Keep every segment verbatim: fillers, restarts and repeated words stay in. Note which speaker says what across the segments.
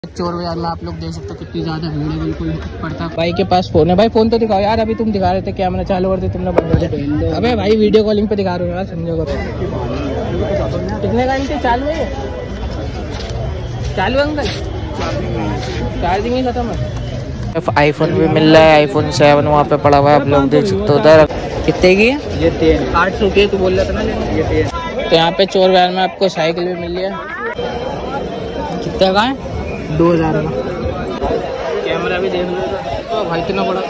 Speaker 1: चोर बाजार में आप लोग देख सकते हो कितनी ज्यादा भीड़ है। बिल्कुल पड़ता भाई के पास फोन है। भाई फोन तो दिखाओ यार, अभी तुम दिखा रहे थे कैमरा चालू करते तुमने बंद कर दिया। अबे भाई वीडियो कॉलिंग पे दिखा रहे हो यार, समझो को। कितने का इनके चालू है? चालू अंकल, चार्जिंग ही खत्म है। आईफोन भी मिल रहा है, आईफोन सेवन वहाँ पे पड़ा हुआ है, आप लोग देख सकते हो। उधर कितने की है ये? तीन आठ सौ की। तू बोल रहा था ना ये तीन। तो यहाँ पे चोर बाजार में आपको साइकिल भी मिल रही है। कितने का है? दो हजार का। कैमरा भी देख लो भाई कितना बड़ा।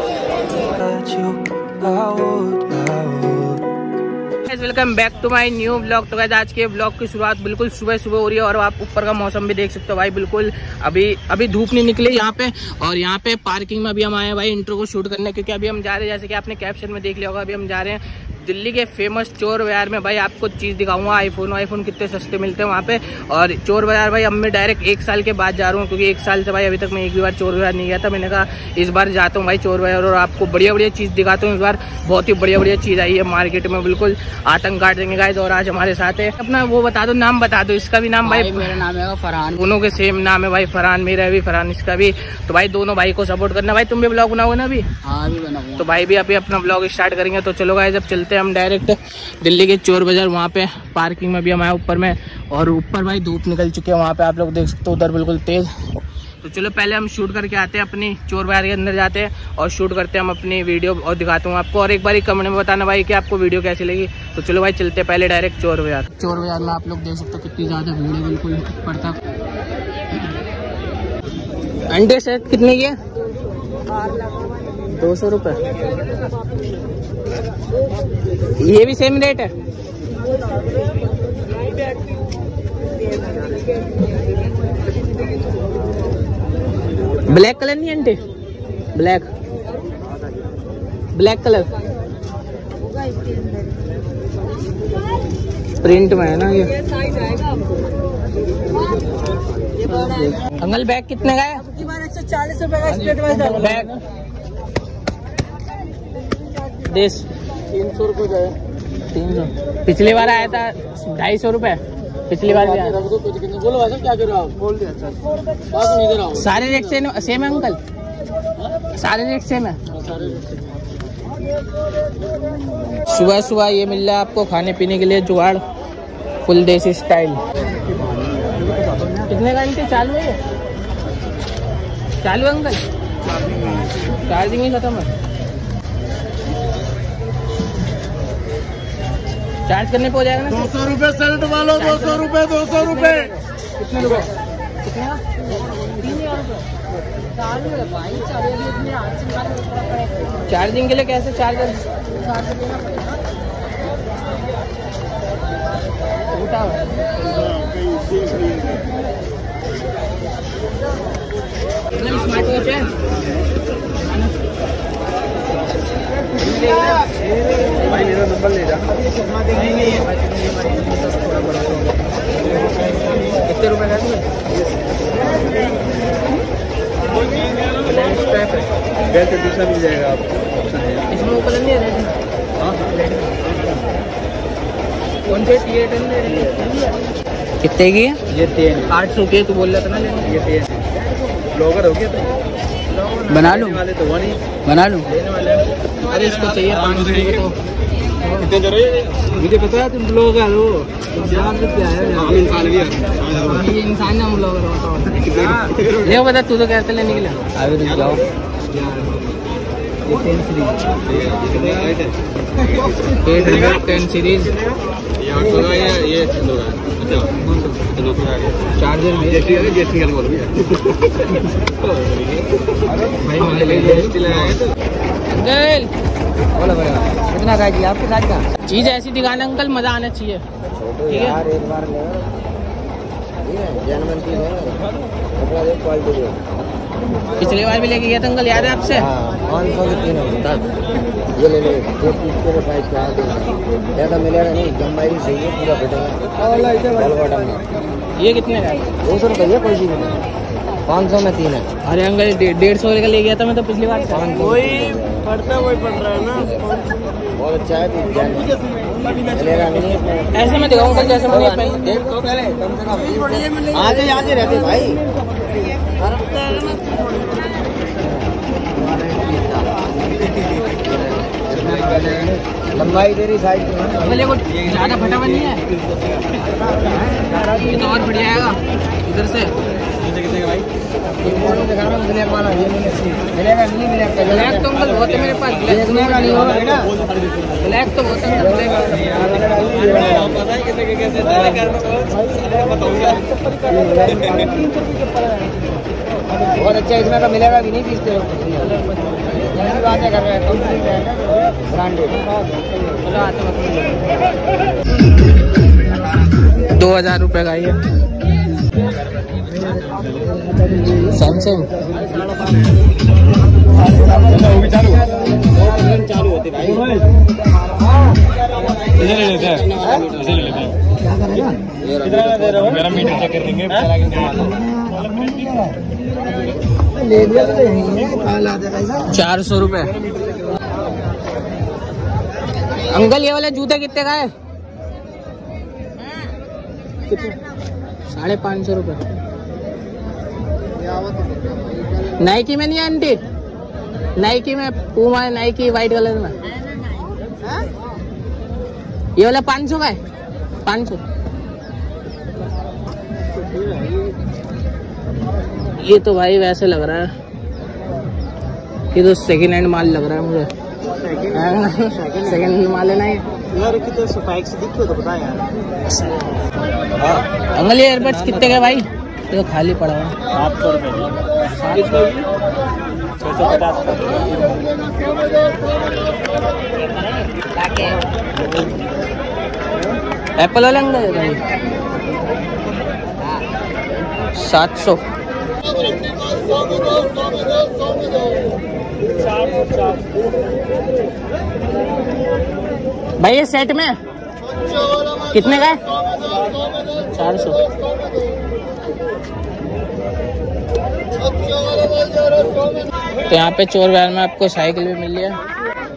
Speaker 1: Welcome back to my new blog. तो गाइस आज के ब्लॉग की शुरुआत बिल्कुल सुबह सुबह हो रही है और आप ऊपर का मौसम भी देख सकते हो भाई। बिल्कुल अभी अभी धूप नहीं निकली यहाँ पे। और यहाँ पे पार्किंग में अभी हम आए हैं भाई इंट्रो को शूट करने, क्योंकि अभी हम जा रहे हैं, जैसे कि आपने कैप्शन में देख लिया होगा, अभी हम जा रहे हैं दिल्ली के फेमस चोर बाजार में। भाई आपको चीज़ दिखाऊंगा, आईफोन आईफोन कितने सस्ते मिलते हैं वहाँ पे। और चोर बाजार भाई अब मैं डायरेक्ट एक साल के बाद जा रहा हूँ, क्योंकि एक साल से भाई अभी तक मैं एक भी बार चोर बाजार नहीं गया था। मैंने कहा इस बार जाता हूँ भाई चोर बाजार और आपको बढ़िया बढ़िया चीज़ दिखाता हूँ। इस बार बहुत ही बढ़िया बढ़िया चीज़ आई है मार्केट में, बिल्कुल आतंक काट देंगे गाइस। और आज हमारे साथ है अपना वो बता दो, नाम बता दो इसका भी नाम। भाई, भाई मेरा नाम है फरहान, दोनों के सेम नाम है भाई, फरहान मेरा भी फरहान इसका भी। तो भाई दोनों भाई को सपोर्ट करना। भाई तुम भी ब्लॉग बनाओगे ना अभी? हाँ अभी बनाऊंगा। तो भाई भी अभी अपना ब्लॉग स्टार्ट करेंगे। तो चलो गाइस अब चलते हैं हम डायरेक्ट दिल्ली के चोर बाजार। वहाँ पे पार्किंग में भी हम आए ऊपर में, और ऊपर भाई धूप निकल चुकी है वहाँ पे, आप लोग देख सकते हो उधर बिल्कुल तेज। तो चलो पहले हम शूट करके आते हैं, अपनी चोर बाजार के अंदर जाते हैं और शूट करते हैं हम अपनी वीडियो और दिखाता हूँ आपको। और एक बार कमेंट में बताना भाई कि आपको वीडियो कैसी लगी। तो चलो भाई चलते हैं पहले डायरेक्ट चोर बाजार। चोर बाजार में आप लोग देख सकते हो कितनी ज्यादा भीड़ है, बिल्कुल पड़ता। अंडे सेट कितने की है? दो सौ रुपये। ये भी सेम रेट है? ब्लैक कलर नहीं aunty? Black black colour print में है ना ये। अंकल बैग कितने का है? एक सौ चालीस रुपए का स्ट्रेट बैग। देश तीन सौ रुपये का है। तीन सौ पिछली बार आया था ढाई सौ रुपये, पिछली बार भी आया। बोलो भाई क्या कर रहे हो आप? बोल दिया नहीं दे रहा हूँ। सारे रेट सेम सेम है अंकल? सारे रेट सेम है। सुबह सुबह ये मिल रहा है आपको खाने पीने के लिए जुगाड़, फुल देसी स्टाइल। कितने का इनके चालू है? चालू अंकल, चार्जिंग ही खत्म है। चार्ज करने पे हो जाएगा ना? दो सौ रुपए शर्ट वालों, दो सौ रुपए दो सौ रुपए। कितने रुपए? कितने का? तीन हजार रुपए। चार्जिंग के लिए कैसे चार्जर? स्मार्ट वॉच है भाई, मेरा नंबर ले जा। कितने रुपए का? वैसे दूसरा मिल जाएगा आपको इसमें। वो कलर नहीं है? कौन से? टी एट कितने की है ये? तीन आठ सौ की। तो बोल रहा था ना ये तीन। ब्लॉगर हो गया तो बना लूँ वाले तो वो नहीं बना लूँ। अरे इसको चाहिए पाँच सौ के। तो कितने जरूरी? मुझे पता है तुम ब्लॉगर हो, तुम जान सकते हैं। इंसान भी है, ये इंसान ना ब्लॉगर होता। ले बता तू तो कहते लेने के लिए। अभी रुक जाओ। Ten series eight hundred ten series ये चार्जर भी बोलो बोलो कितना गाड़ी है आपकी? गाड़ी का चीज ऐसी दिखाना अंकल, मजा आना चाहिए। ठीक है यार, एक बार पिछली बार भी लेके गया था अंकल, याद है आपसे? पाँच सौ के तीन ये ले ले, दो पीस के प्राइस ज़्यादा मिलेगा नहीं, जम्बाई सही है, पूरा बेटा। ये कितने का है? दो सौ रुपये। ये कोई चीज़ नहीं, पाँच सौ में तीन है। अरे अंकल डेढ़ सौ का ले गया था मैं तो पिछली बार। वही पढ़ता वही पढ़ रहा है ना। बहुत अच्छा है, ऐसे में दिखाऊंगा जैसे मैंने पहले। आते आते रहते भाई।
Speaker 2: लंबाई तेरी साइज
Speaker 1: अंकल को ज़्यादा फटाफट नहीं है, ये तो और बढ़िया आएगा इधर से।
Speaker 2: भाई दिखा रहा हूँ ब्लैक वाला, ये मिलेगा नहीं, ब्लैक
Speaker 1: ब्लैक तो अंकल बहुत है मेरे पास, ब्लैक
Speaker 2: का नहीं होगा ना,
Speaker 1: ब्लैक तो बहुत है
Speaker 2: बहुत अच्छा, इसमें का मिलेगा भी नहीं, पीसते बातें कर रहे हैं, कंपनी ब्रांडेड।
Speaker 1: दो हजार रुपये का ये सैमसंग
Speaker 2: चालू होते भाई,
Speaker 3: इधर ले लेते हैं, इधर ले लेते हैं, मेरा मीटर चेक कर लेंगे।
Speaker 1: चार सौ रुपये। अंकल ये वाले जूते कितने का है? साढ़े पाँच सौ रुपये। नाइकी में नहीं है आंटी? नाइकी में, पूमा है नाइकी वाइट कलर में, ये वाला पाँच सौ का है, पाँच सौ। ये तो भाई वैसे लग रहा है, ये तो सेकेंड हैंड माल लग रहा है मुझे। सेकेंड हैंड माल है ना ये
Speaker 2: यार, कितने सफाई से दिखो तो बता यार।
Speaker 1: अंकल ये एयरबड्स कितने का भाई? ये तो खाली पड़ा है,
Speaker 3: सात सौ रुपये छः सौ पचास।
Speaker 1: एप्पल वाला अंकल सात सौ। भाई ये सेट में कितने का है? चार सौ। तो यहाँ पे चोर बाजार में आपको साइकिल भी मिल गया।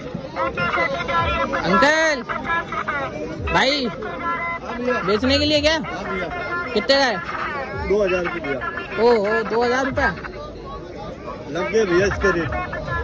Speaker 1: अंकल भाई बेचने के लिए क्या, कितने का है?
Speaker 3: दो हजार रुपये दिया।
Speaker 1: ओ हो दो हजार रुपया
Speaker 3: लग गए भैया इसके रेट।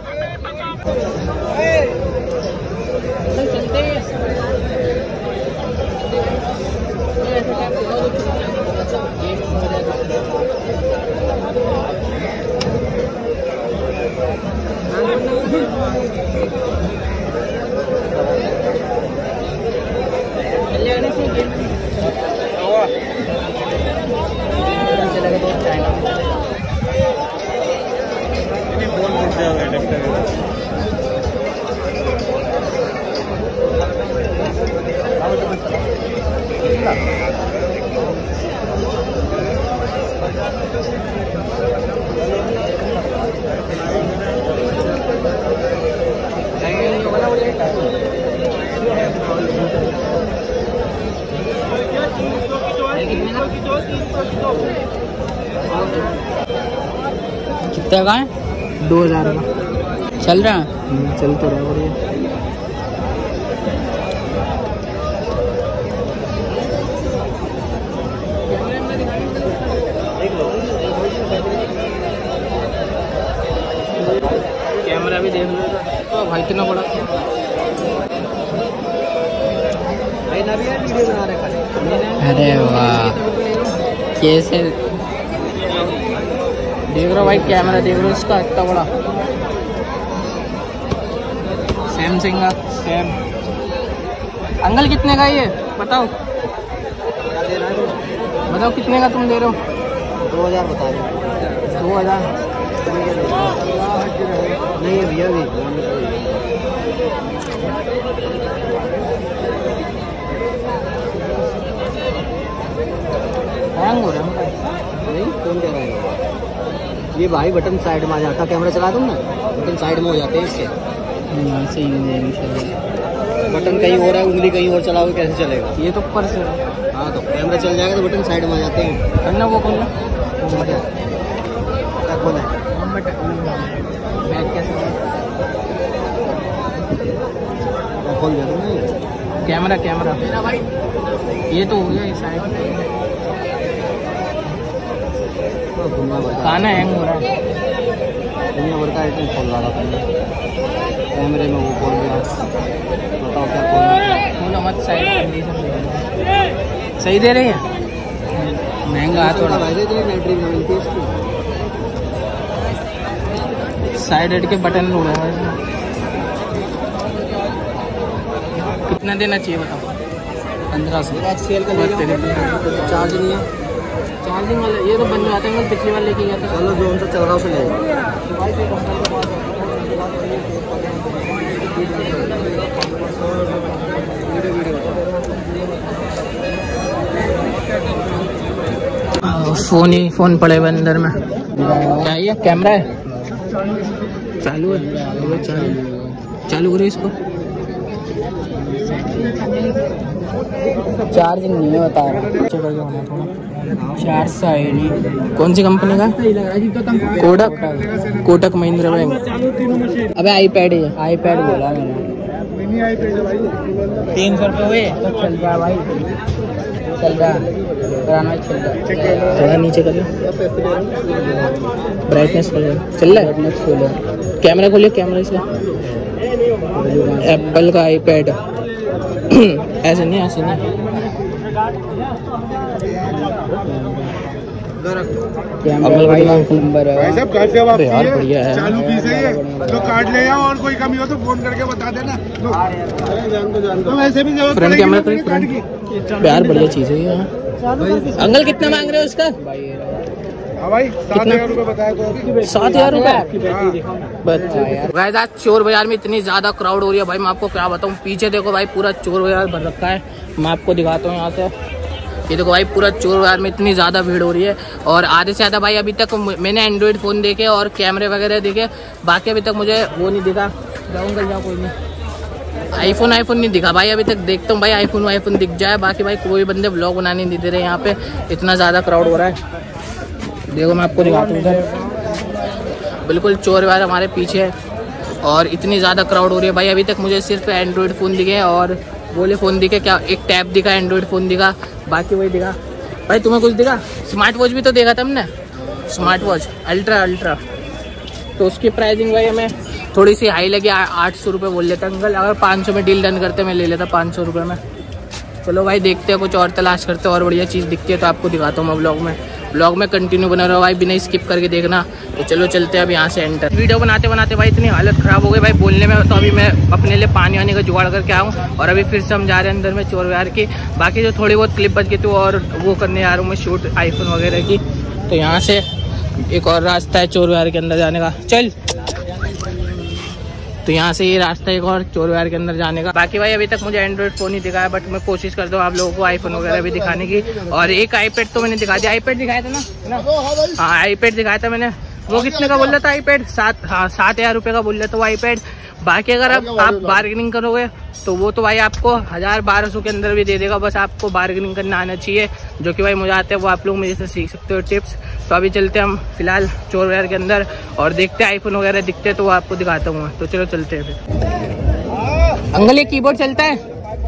Speaker 3: कितने का है? दो हजार का चल रहा है, चल तो रहा है बढ़िया। कैमरा भी देख लो तो भाई कितना बड़ा
Speaker 2: भाई ना भी यार वीडियो बना रहे खाली।
Speaker 1: अरे वाह कैसे देख रहे हो भाई, कैमरा देख रहे हो इसका इतना बड़ा, सैमसंग का सैम। अंकल कितने का ये बताओ, बताओ कितने का तुम दे रहे हो?
Speaker 2: दो हजार बता रहे,
Speaker 1: दो हजार
Speaker 2: नहीं है भैया भी।
Speaker 1: हैंग हो रहा है
Speaker 2: नहीं, कौन कह रहा है? ये भाई बटन साइड में आ जाता, कैमरा चला दूँ ना, बटन साइड में हो जाते हैं इसके।
Speaker 1: सही हो जाएगी।
Speaker 2: बटन कहीं और है, उंगली कहीं और चलाओगे कैसे चलेगा?
Speaker 1: ये तो ऊपर से,
Speaker 2: हाँ तो कैमरा चल जाएगा तो बटन साइड में आ जाते हैं।
Speaker 1: करना वो कौन
Speaker 2: खोला
Speaker 1: बैग कैसे
Speaker 2: खोल दिया तुमने?
Speaker 1: कैमरा कैमरा ये तो हो गया इस साइड।
Speaker 2: दुनिया भर का
Speaker 1: खाना हैंग हो रहा है।
Speaker 2: दुनिया भर का आइटम खोल रहा था कैमरे में, वो खोल दिया। बताओ क्या खोलना।
Speaker 1: मत साइड सही दे रही है, महंगा थोड़ा।
Speaker 2: बैटरी मिलती है इसकी।
Speaker 1: साइड हेड के बटन हो रहा है। कितना देना चाहिए बताओ?
Speaker 2: पंद्रह सौ सेल का
Speaker 1: बहुत तेरे
Speaker 2: चार्ज नहीं है।
Speaker 1: चार्जिंग वाला ये तो बंद हो जाता है, पिछली बार लेके गया था।
Speaker 2: चलो जो उनसे चल रहा है उसे ले जाओ।
Speaker 1: फोन ही फोन पड़े हुए अंदर में। क्या ये कैमरा है? चालू है, चालू चालू करो इसको।
Speaker 3: चार्जिंग नहीं होता है, चार्ज सा है नहीं।
Speaker 1: कौन सी कंपनी का? कोटक। कोटक महिंद्रा बैंक। अबे आईपैड है,
Speaker 3: आईपैड बोला मैंने।
Speaker 1: तीन सौ रुपये हुए
Speaker 3: तो चल रहा भाई, चल रहा कराना चल रहा।
Speaker 1: थोड़ा नीचे कर लो, ब्राइटनेस कर लो। चल रहा है?
Speaker 3: खोलो,
Speaker 1: कैमरा खोलिए, कैमरा से। एप्पल का आईपैड। ऐसे नहीं, ऐसे नहीं।
Speaker 3: कैमरा भाई नंबर है।
Speaker 4: भाई साहब घर से वापसी
Speaker 1: यार
Speaker 4: है,
Speaker 1: बढ़िया है।
Speaker 4: चालू पीस है ये, तो कार्ड ले जाओ और कोई कमी हो तो फोन करके बता देना। तो वैसे भी जरूरत
Speaker 1: फ्रंट कैमरा तो
Speaker 4: पड़ेगी कार्ड की।
Speaker 1: यार बढ़िया चीज है ये। अंकल कितना मांग रहे हो उसका?
Speaker 4: हाँ भाई सात हजार रुपये बताया तो अभी।
Speaker 1: सात हजार रुपए।
Speaker 4: हाँ।
Speaker 1: आज चोर बाजार में इतनी ज्यादा क्राउड हो रही है भाई, मैं आपको क्या बताऊँ। पीछे देखो भाई, पूरा चोर बाजार भर रखा है। मैं आपको दिखाता हूँ यहाँ से। ये देखो भाई, पूरा चोर बाजार में इतनी ज्यादा भीड़ हो रही है। और आधे से ज्यादा भाई अभी तक मैंने एंड्रॉइड फोन देखे और कैमरे वगैरह देखे, बाकी अभी तक मुझे वो नहीं दिखा। जाओ अंकल जाओ, कोई नहीं। आईफोन आईफोन नहीं दिखा भाई अभी तक। देखता हूँ भाई आईफोन आईफोन दिख जाए। बाकी भाई कोई बंदे ब्लॉग बनाने नहीं दे रहे यहाँ पे, इतना ज़्यादा क्राउड हो रहा है। देखो मैं आपको दिखाता हूँ इधर, बिल्कुल चोर बाजार हमारे पीछे है और इतनी ज़्यादा क्राउड हो रही है भाई। अभी तक मुझे सिर्फ एंड्रॉइड फ़ोन दिखे और बोले फ़ोन दिखे, क्या एक टैब दिखा, एंड्रॉइड फ़ोन दिखा, बाकी वही दिखा। भाई तुम्हें कुछ दिखा? स्मार्ट वॉच भी तो देखा था हमने, स्मार्ट वॉच अल्ट्रा अल्ट्रा। तो उसकी प्राइसिंग भाई हमें थोड़ी सी हाई लगी, आठ सौ रुपये बोल लेता अंकल। अगर पाँच सौ में डील डन करते मैं ले लेता पाँच सौ रुपये में। चलो भाई देखते हैं, कुछ और तलाश करते हैं और बढ़िया चीज़ दिखती है तो आपको दिखाता हूँ मैं ब्लॉग में। ब्लॉग में कंटिन्यू बना रहा भाई, बिना स्किप करके देखना। तो चलो चलते हैं अब यहाँ से एंटर। वीडियो बनाते बनाते भाई इतनी हालत ख़राब हो गई भाई बोलने में। तो अभी मैं अपने लिए पानी वानी का जुगाड़ करके आऊँ और अभी फिर से हम जा रहे हैं अंदर में चोर बाजार की। बाकी जो थोड़ी बहुत क्लिप बच गई थी और वो करने आ रहा हूँ मैं शूट आईफोन वगैरह की। तो यहाँ से एक और रास्ता है चोर बाजार के अंदर जाने का। चल, तो यहाँ से ये रास्ता एक और चोर बाजार के अंदर जाने का। बाकी भाई अभी तक मुझे एंड्रॉइड फोन ही दिखाया, बट मैं कोशिश करता हूँ आप लोगों को आईफोन वगैरह भी दिखाने की। और एक आईपैड तो मैंने दिखा दिया, आईपैड दिखाया था ना, हाँ आईपैड दिखाया था मैंने। वो कितने का बोल रहा था आईपैड? सात हाँ सात हजार रुपये का बोल रहा था वो आईपैड। बाकी अगर आप, आप बार्गेनिंग करोगे तो वो तो भाई आपको हज़ार बारह सौ के अंदर भी दे देगा। बस आपको बार्गेनिंग करना आना चाहिए, जो कि भाई मुझे आते हैं, वो आप लोग मुझे से सीख सकते हो टिप्स। तो अभी चलते हैं हम फिलहाल चोर बाजार के अंदर और देखते हैं आईफोन वगैरह दिखते हैं तो वो आपको दिखाता हूँ। तो चलो चलते हैं फिर। अंकल ये कीबोर्ड चलता है?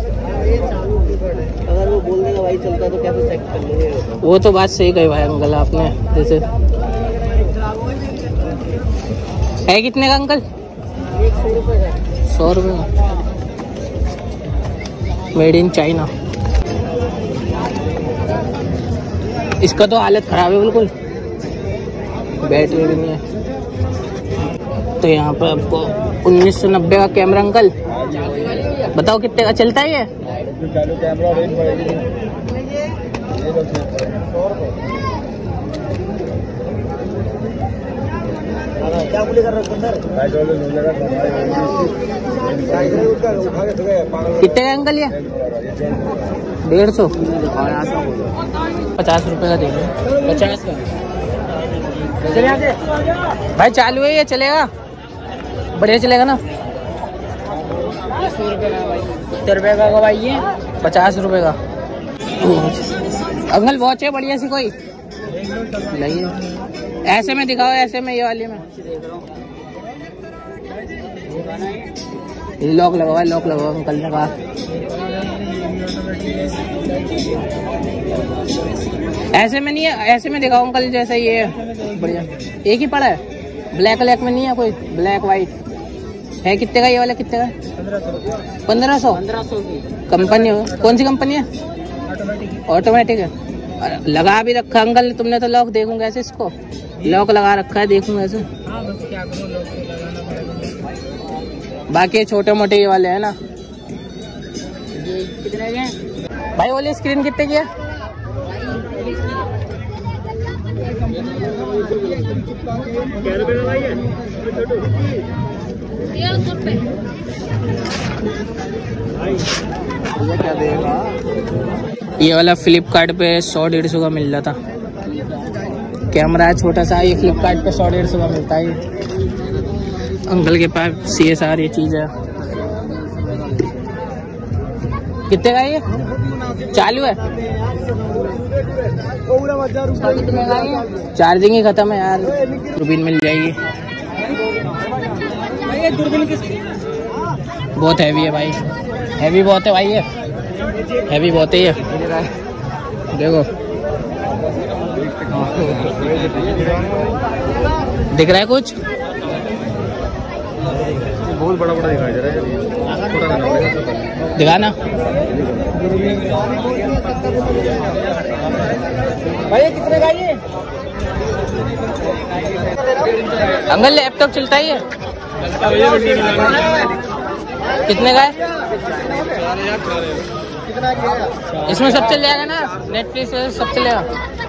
Speaker 2: अगर वो बोल देगा भाई चलता तो कैसे चेक कर लेंगे?
Speaker 1: वो तो बात सही कही भाई अंकल आपने। जैसे है कितने का अंकल?
Speaker 2: सौ रुपये का।
Speaker 1: सौ रुपये का, मेड इन चाइना। इसका तो हालत खराब है बिल्कुल, बैटरी भी नहीं है। तो यहाँ पर आपको उन्नीस सौ नब्बे का कैमरा अंकल, बताओ कितने का चलता है ये?
Speaker 2: क्या बोले कर रहे हो सर?
Speaker 1: कितने का अंकल ये? डेढ़ सौ पचास रुपए का दे दो। पचास का भाई चालू है ये, चलेगा बढ़िया चलेगा ना?
Speaker 3: सौ रुपये का भाई, सत्तर रुपये का भाई ये
Speaker 1: पचास रुपए का। अंकल वॉच है बढ़िया सी कोई? नहीं है, ऐसे में दिखाओ, ऐसे में, ये वाली में। लॉक लगाओ, लॉक लगाओ अंकल ने कहा। ऐसे में नहीं है, ऐसे में दिखाओ अंकल जैसा ये है बढ़िया। एक ही पड़ा है, ब्लैक ब्लैक में नहीं है कोई, ब्लैक व्हाइट है। कितने का ये वाला, कितने का? पंद्रह सौ पंद्रह सौ की कंपनी हो? कौन सी कंपनी है? ऑटोमेटिक है। लगा भी रखा अंकल तुमने तो। लॉक देखूंगा ऐसे, इसको लॉक लगा रखा है, देखूंगा ऐसे। बाकी छोटे मोटे ये वाले है ना। ये कितने के भाई? वाली स्क्रीन कितने की है?
Speaker 2: क्या देगा?
Speaker 1: ये वाला फ्लिपकार्ट पे सौ डेढ़ सौ का मिल रहा था। कैमरा है छोटा सा, ये फ्लिपकार्ट पे सौ डेढ़ सौ का मिलता है। ये अंकल के पास ये सारी चीज है। कितने का ये? चालू है? चार्जिंग ही खत्म है यार। दूरबीन मिल जाएगी। बहुत हैवी है भाई, हैवी बहुत है भाई, ये हैवी बहुत है ये। देखो दिख रहा है कुछ?
Speaker 2: बहुत बड़ा बड़ा दिखाई दे रहा है।
Speaker 1: दिखाना
Speaker 3: भाई कितने का ये?
Speaker 1: अंकल लैपटॉप चलता ही है? कितने का है? इसमें सब चल जाएगा ना, नेटफ्लिक्स सब चलेगा।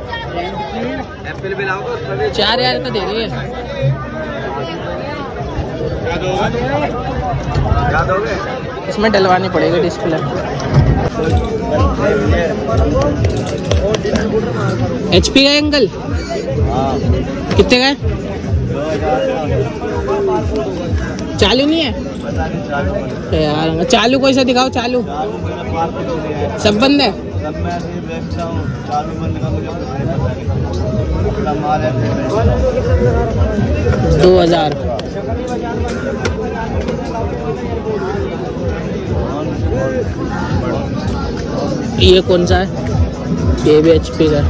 Speaker 1: चार हजार तो दे दिए। इसमें डलवानी पड़ेगी डिस्प्ले। एचपी का है अंकल? कितने का है? चालू नहीं है यार? चालू कोई सा दिखाओ। चालू सब बंद है। दो हजार ये कौन सा है? ये भी एचपी का।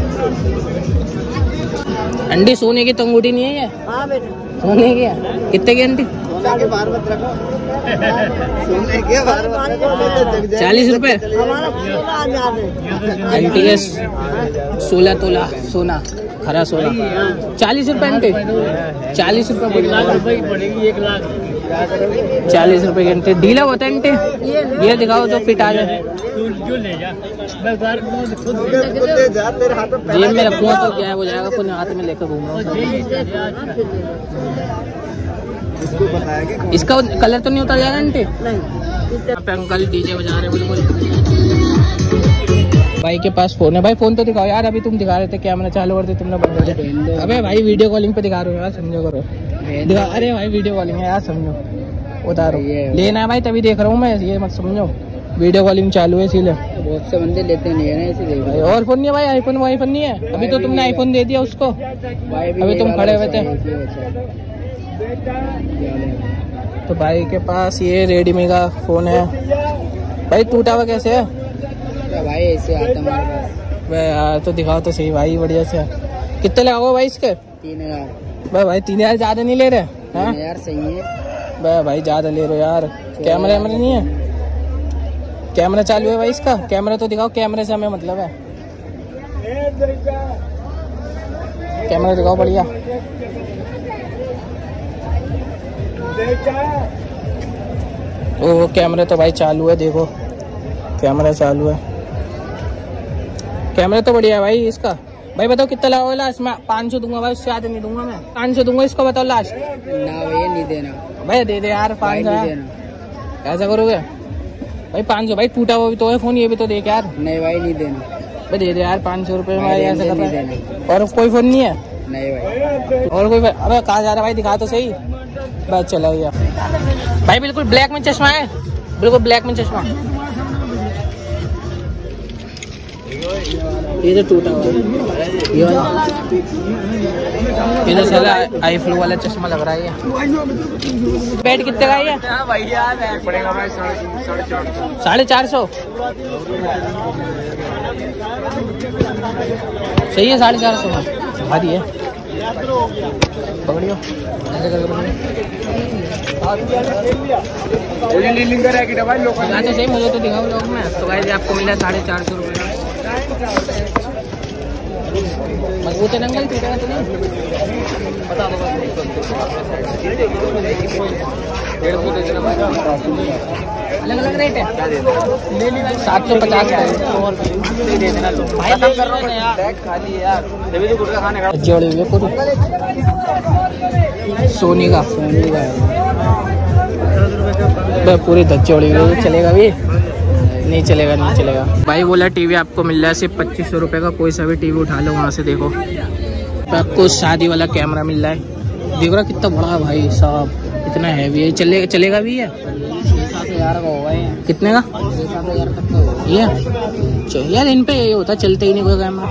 Speaker 1: अंडी सोने की तो अंगूठी नहीं है ये?
Speaker 3: हाँ बेटा
Speaker 1: सोने की है। कितने की अंडी?
Speaker 2: सोने के बाहर मत रखो, सोने के बाहर मत रखो।
Speaker 1: चालीस रुपए
Speaker 3: हमारा
Speaker 1: अंटी के सोलह तोला सोना, खरा सोना। चालीस रुपए अंटी? चालीस रुपए
Speaker 3: पड़ेगी एक लाख।
Speaker 1: चालीस रुपए की अंटी। ढीला होता है अंटी? ये दिखाओ तो फिट आ जाए। जेब में रखूंगा तो क्या हो जाएगा, पुनः हाथ में लेकर घूम रहा हूँ। इसका कलर तो नहीं उतर जाएगा आंटी? यहाँ पे अंकल डीजे बजा रहे हैं बिल्कुल। भाई के पास फोन है। भाई फोन तो दिखाओ यार। अभी तुम दिखा रहे थे कैमरा चालू करते, तुमने बंद कर दिया। अबे भाई वीडियो कॉलिंग पे दिखा रहे हो यार, समझो करो। दिखा, अरे भाई वीडियो कॉलिंग है यार, समझो। उतारो, लेना है भाई तभी देख रहा हूँ मैं, ये मत समझो। वीडियो कॉलिंग चालू है इसीलिए।
Speaker 3: बहुत से बंदे लेते नहीं है ना इसीलिए।
Speaker 1: और फोन नहीं है भाई? आईफोन वाईफोन नहीं है? अभी तो तुमने आईफोन दे दिया उसको, अभी तुम खड़े हुए थे। तो भाई के पास ये रेडमी का फोन है। भाई टूटा हुआ कैसे है
Speaker 3: भाई? ऐसे आता हमारे पास।
Speaker 1: भाई यार तो दिखाओ तो सही भाई, बढ़िया से। कितने लगाओ भाई इसके?
Speaker 3: तीन हजार।
Speaker 1: भाई भाई तीन हजार ज्यादा नहीं ले रहे?
Speaker 3: हाँ यार सही है
Speaker 1: भाई भाई ज्यादा ले रहे हो यार। कैमरा वैमरा नहीं है? कैमरा चालू है भाई इसका? कैमरा तो दिखाओ, कैमरे से हमें मतलब है। कैमरा दिखाओ बढ़िया। ओ कैमरा तो भाई चालू है, देखो कैमरा चालू है। कैमरा तो बढ़िया है भाई इसका। भाई बताओ कितना लगाओगे लास्ट? मैं पाँच सौ दूंगा भाई, उससे ज्यादा नहीं दूंगा मैं। पाँच सौ दूंगा इसको, बताओ लास्ट।
Speaker 3: ना भैया नहीं देना।
Speaker 1: भाई दे दे यार पाँच सौ। ऐसा करोगे भाई? पाँच सौ भाई टूटा हुआ भी तो है फोन, ये भी तो देख यार।
Speaker 3: नहीं भाई नहीं देना
Speaker 1: भाई। दे दे यार पाँच सौ रुपये में, ऐसा कर रहा है। और कोई फोन नहीं है?
Speaker 3: नहीं भाई।
Speaker 1: और कोई? अबे कहाँ जा रहा है भाई? दिखा तो सही। बस चला गया भाई। बिल्कुल ब्लैक में चश्मा है, बिल्कुल ब्लैक में चश्मा। ये तो टूटा हुआ है ये वाला। ये तो साला आई फ्लू वाला चश्मा लग रहा है ये। बेड कितने का है ये? साढ़े चार सौ सही है, साढ़े चार सौ में भारी है। पकड़ियो सही, मुझे तो दिखाओ लोग में। तो गाइस आपको मिला साढ़े चार सौ रुपये मजबूत है नंगल, टूटेगा तो नहीं पता होगा। अलग अलग रेट है, सात सौ पचास जोड़ी हुई पूरी सोनी का सोनी का पूरी धज्जोड़ी हुई। चलेगा भी नहीं चलेगा, नहीं चलेगा भाई। बोला टीवी आपको मिल रहा है सिर्फ पच्चीस सौ रुपये का, कोई सा भी टीवी उठा लो वहाँ से। देखो तो आपको शादी वाला कैमरा मिल रहा है, देख रहा कितना बड़ा है भाई साहब, इतना हैवी है। चले चलेगा भी है, छः सात हज़ार का होगा ये। कितने का? छः सात हज़ार तक का होगा ये। यार इन पे यही होता, चलते ही नहीं कोई कैमरा।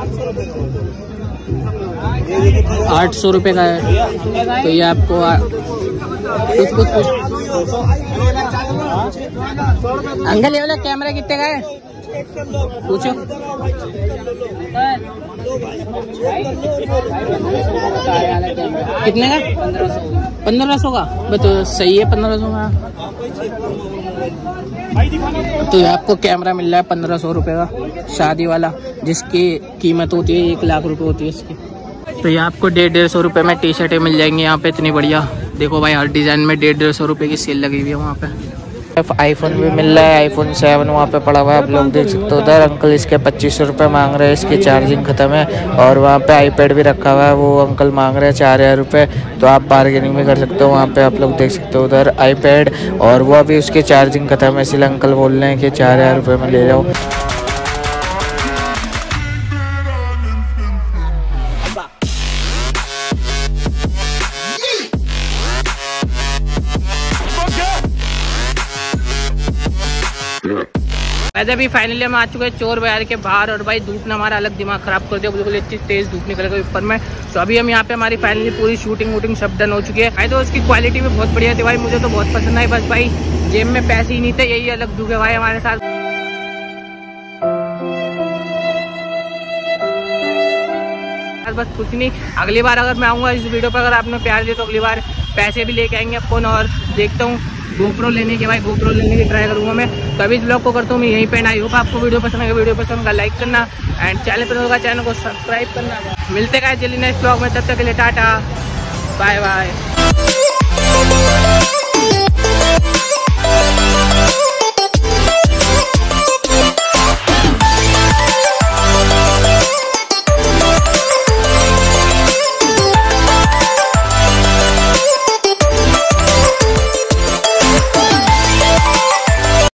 Speaker 1: आठ सौ रुपये का है, तो ये आपको आ... कुछ कुछ कुछ अंकल ये वाला कैमरा कितने का है पूछो। कितने का? पंद्रह सौ का। तो सही है, पंद्रह सौ का। तो ये आपको कैमरा मिल रहा है पंद्रह सौ रुपये का, शादी वाला, जिसकी कीमत होती है एक लाख रुपए होती है इसकी। तो ये आपको डेढ़ डेढ़ सौ रुपये में टी शर्टें मिल जाएंगी यहाँ पे, इतनी बढ़िया। देखो भाई हर डिज़ाइन में डेढ़ डेढ़ सौ रुपये की सेल लगी हुई है वहाँ पे। आईफोन भी मिल रहा है, आईफोन सेवन वहाँ पे पड़ा हुआ है, आप लोग देख सकते हो उधर। अंकल इसके पच्चीस सौ रुपये मांग रहे हैं, इसकी चार्जिंग ख़त्म है। और वहाँ पे आईपैड भी रखा हुआ है, वो अंकल मांग रहे हैं चार हज़ार रुपये। तो आप बार्गेनिंग भी कर सकते हो वहाँ पे, आप लोग देख सकते हो उधर आईपैड। और वो अभी उसकी चार्जिंग ख़त्म है, इसलिए अंकल बोल रहे हैं कि चार हज़ार रुपये में ले जाओ। वैसे अभी फाइनली हम आ चुके हैं चोर बाजार के बाहर। और भाई धूप ने हमारा अलग दिमाग खराब कर दिया, बिल्कुल इतनी तेज धूप निकल गई ऊपर में। तो अभी हम यहाँ पे हमारी फाइनली पूरी शूटिंग वूटिंग सब डन हो चुकी है भाई। तो उसकी क्वालिटी भी बहुत बढ़िया थी भाई, मुझे तो बहुत पसंद आई। बस भाई जेब में पैसे ही नहीं थे, यही अलग दुख है भाई हमारे साथ। बस कुछ नहीं, अगली बार अगर मैं आऊँगा इस वीडियो पर, अगर आपने प्यार दिया तो अगली बार पैसे भी लेके आएंगे अपन। और देखता हूँ गोप्रो लेने के, भाई गोप्रो लेने की ट्राई करूँगा मैं। तो अभी इस ब्लॉग को करता हूँ मैं यहीं पे। आई होप आपको वीडियो पसंद आएगा, वीडियो पसंद का लाइक करना एंड चैनल पर होगा चैनल को सब्सक्राइब करना। मिलते हैं जल्दी नेक्स्ट ब्लॉग में, तब तक के लिए टाटा बाय बाय।